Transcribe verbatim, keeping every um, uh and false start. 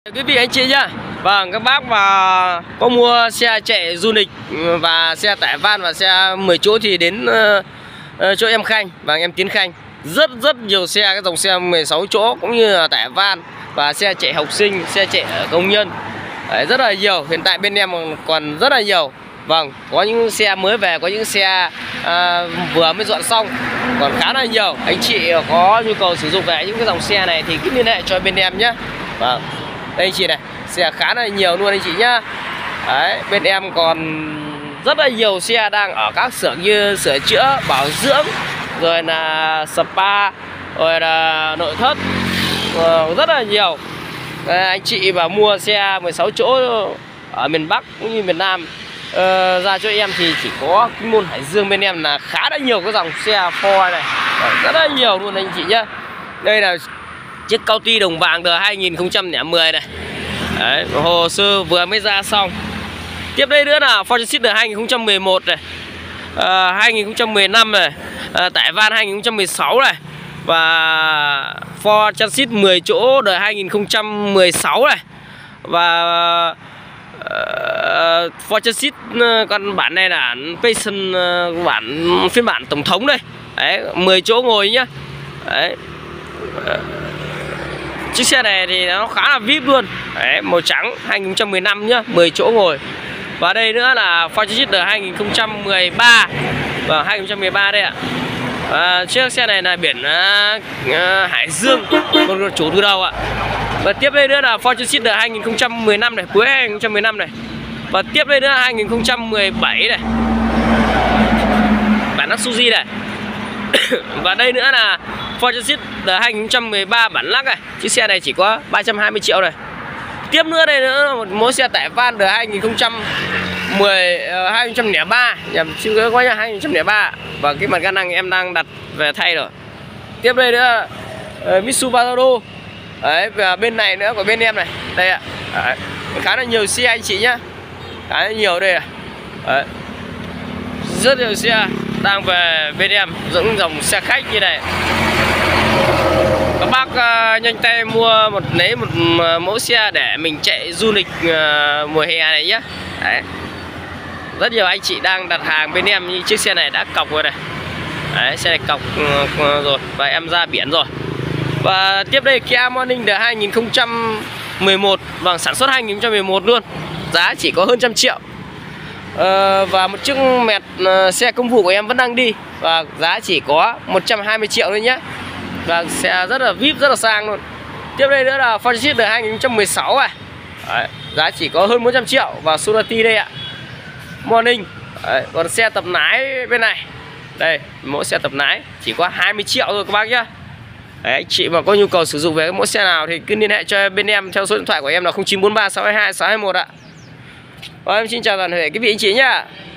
Quý vị anh chị nhá. Vâng, các bác mà có mua xe chạy du lịch và xe tải van và xe mười chỗ thì đến uh, uh, chỗ em Khanh và em Tiến Khanh. Rất rất nhiều xe, cái dòng xe mười sáu chỗ cũng như là tải van và xe chạy học sinh, xe chạy công nhân. Đấy, rất là nhiều. Hiện tại bên em còn rất là nhiều. Vâng, có những xe mới về, có những xe à, vừa mới dọn xong, còn khá là nhiều. Anh chị có nhu cầu sử dụng về những cái dòng xe này thì cứ liên hệ cho bên em nhé. Vâng, đây anh chị này, xe khá là nhiều luôn anh chị nhá. Đấy, bên em còn rất là nhiều xe đang ở các xưởng như sửa chữa, bảo dưỡng, rồi là spa, rồi là nội thất, rất là nhiều. Đấy, anh chị mà mua xe mười sáu chỗ ở miền Bắc cũng như miền Nam uh, ra cho em thì chỉ có cái môn Hải Dương bên em là khá là nhiều cái dòng xe Ford này. Đấy, rất là nhiều luôn anh chị nhá. Đây là chiếc Cauti đồng vàng đời hai nghìn không trăm lẻ mười này. Đấy, hồ sơ vừa mới ra xong. Tiếp đây nữa là Ford Transit đời hai nghìn không trăm mười một này, uh, hai nghìn không trăm mười lăm này, uh, tải van hai nghìn không trăm mười sáu này, và Ford Transit mười chỗ đời hai nghìn không trăm mười sáu này, và uh, Ford Transit uh, con bản này là Passion, uh, bản phiên bản tổng thống đây. Đấy, mười chỗ ngồi nhá. Đấy. Uh, chiếc xe này thì nó khá là vê i pê luôn. Đấy, màu trắng hai nghìn không trăm mười lăm nhá, mười chỗ ngồi. Và đây nữa là Ford Transit đời hai nghìn không trăm mười ba. Và hai nghìn không trăm mười ba đây ạ. À, chiếc xe này là biển uh, uh, Hải Dương, con chủ từ đầu ạ. Và tiếp đây nữa là Ford Transit đời hai nghìn không trăm mười lăm này, cuối hai nghìn không trăm mười lăm này. Và tiếp đây nữa là hai nghìn không trăm mười bảy này, bản Suzuki này. Và đây nữa là Ford Transit đời hai nghìn không trăm mười ba bản lắc này. Chiếc xe này chỉ có ba trăm hai mươi triệu này. Tiếp nữa đây nữa là một mẫu xe tải van đời hai nghìn không trăm mười, uh, hai nghìn không trăm lẻ ba, nhầm chưa có nhá, hai nghìn không trăm lẻ ba. Và cái mặt ga năng em đang đặt về thay rồi. Tiếp đây nữa là uh, Mitsubishi Pajero. Đấy, và bên này nữa của bên em này, đây ạ. Đấy, khá là nhiều xe anh chị nhá, khá là nhiều đây này. Đấy, rất nhiều xe đang về bên em, những dòng xe khách như này. Các bác uh, nhanh tay mua một lấy một uh, mẫu xe để mình chạy du lịch uh, mùa hè này nhé. Đấy, rất nhiều anh chị đang đặt hàng bên em như chiếc xe này đã cọc rồi này. Đấy, xe này cọc uh, rồi và em ra biển rồi. Và tiếp đây Kia Morning đời hai nghìn không trăm mười một, bằng sản xuất hai nghìn không trăm mười một luôn, giá chỉ có hơn trăm triệu. uh, Và một chiếc mẹt uh, xe công vụ của em vẫn đang đi và giá chỉ có một trăm hai mươi triệu thôi nhé. Và xe rất là vê i pê, rất là sang luôn. Tiếp đây nữa là Ford Transit đời hai nghìn không trăm mười sáu này. Đấy, giá chỉ có hơn bốn trăm triệu. Và Sonati đây ạ, Morning. Đấy, còn xe tập lái bên này, đây, mỗi xe tập lái chỉ có hai mươi triệu thôi các bác nhá. Đấy, anh chị mà có nhu cầu sử dụng về cái mẫu xe nào thì cứ liên hệ cho bên em theo số điện thoại của em là không chín bốn ba sáu hai hai sáu hai một ạ. Và em xin chào toàn thể quý vị anh chị nhá.